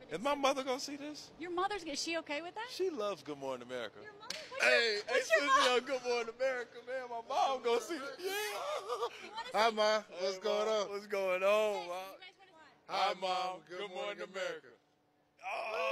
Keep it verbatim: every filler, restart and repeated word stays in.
Is my mother gonna see this? Your mother's, is she okay with that? She loves Good Morning America. Your mother? What's Hey, your, hey, what's your Susie mom? on Good Morning America, man. My mom gonna see it. Yeah. Hi, Mom. What's Hey, going Mom. on? What's going on, You Mom? guys wanna- Hi, Mom. Good Morning America. Oh.